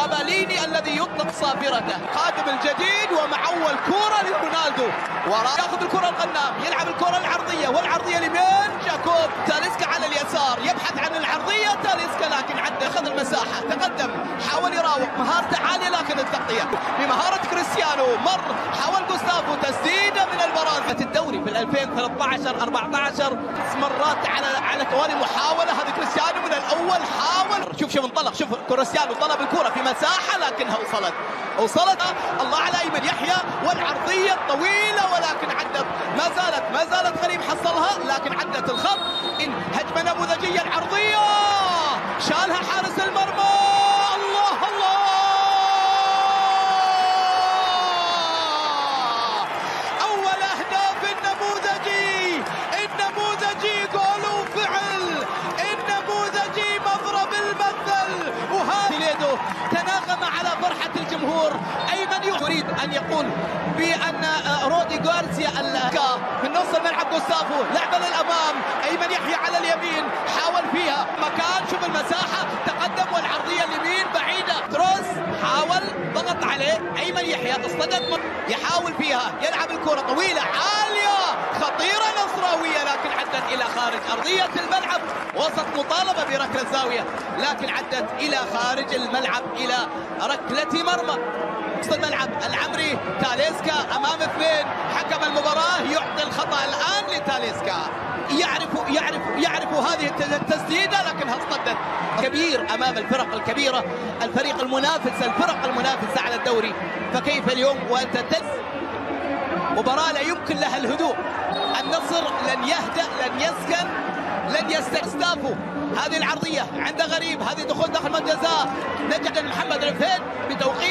ساباليني الذي يطلق صافرته. قادم الجديد ومع اول كرة لرونالدو، وراء ياخذ الكرة الغنام، يلعب الكرة العرضية والعرضية اليمين. جاكوب تاليسكا على اليسار يبحث عن العرضية. تاليسكا لكن عدى، اخذ المساحة، تقدم، حاول يراوغ، مهارته عالية لكن التغطية بمهارة كريستيانو. مر، حاول جوستافو، تسديدة من البراز. الدوري في 2013 14 مرات على توالي محاولة. هذه كريستيانو من الأول حاول، شوف انطلق، شوف كريستيانو طلب الكرة في مساحة لكنها وصلت. الله على أيمن يحيى والعرضية الطويلة ولكن عدت، ما زالت غريب حصلها لكن عدت الخط. هجمة نموذجية، العرضية شالها حارس المرمى. الله الله، أول أهداف النموذجي جول وفعل، النموذجي مضرب المثل. وهذا تناغم على فرحة الجمهور. أيمن يريد أن يقول بأن رودي غارسيا من نص الملعب، جوستافو لعبة للأمام، أيمن يحيى على اليمين حاول فيها مكان، شوف المساحة، تقدم والعرضية اليمين بعيدة. تروس حاول، ضغط عليه أيمن يحيى، اصطدت، يحاول فيها، يلعب الكرة طويلة عالية خطيرة نصراوية لكن عدت إلى خارج أرضية الملعب. وسط مطالبة بركلة الزاوية لكن عدت إلى خارج الملعب إلى ركلة مرمى. وسط الملعب العمري، تاليسكا أمام اثنين، حكم المباراة يعطي الخطأ الآن لتاليسكا. يعرف هذه التسديدة لكنها اصطدت. كبير أمام الفرق الكبيرة، الفرق المنافسة على الدوري. فكيف اليوم وأنت مباراة لا يمكن لها الهدوء. النصر لن يهدأ، لن يسكن، لن يستخدموا. هذه العرضية عند غريب، هذه دخول داخل منطقة جزاء، نجد محمد الفهد بتوقيت